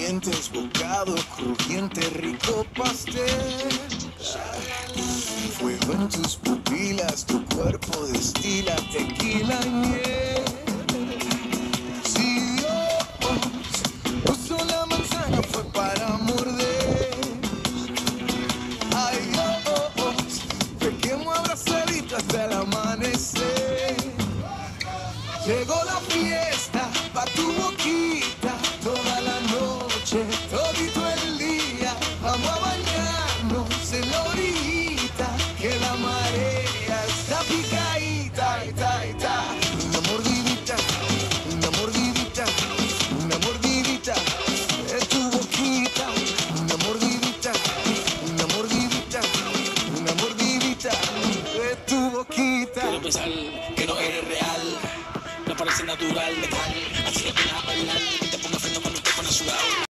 dientes, bocado crujiente, rico pastel. Fuego en tus pupilas, tu cuerpo destila tequila y miel. Si Dios puso la manzana fue para morder. Ay Dios, pequemos abrazaditos hasta el amanecer. Llegó la fiesta pa' tu boquita, toda la noche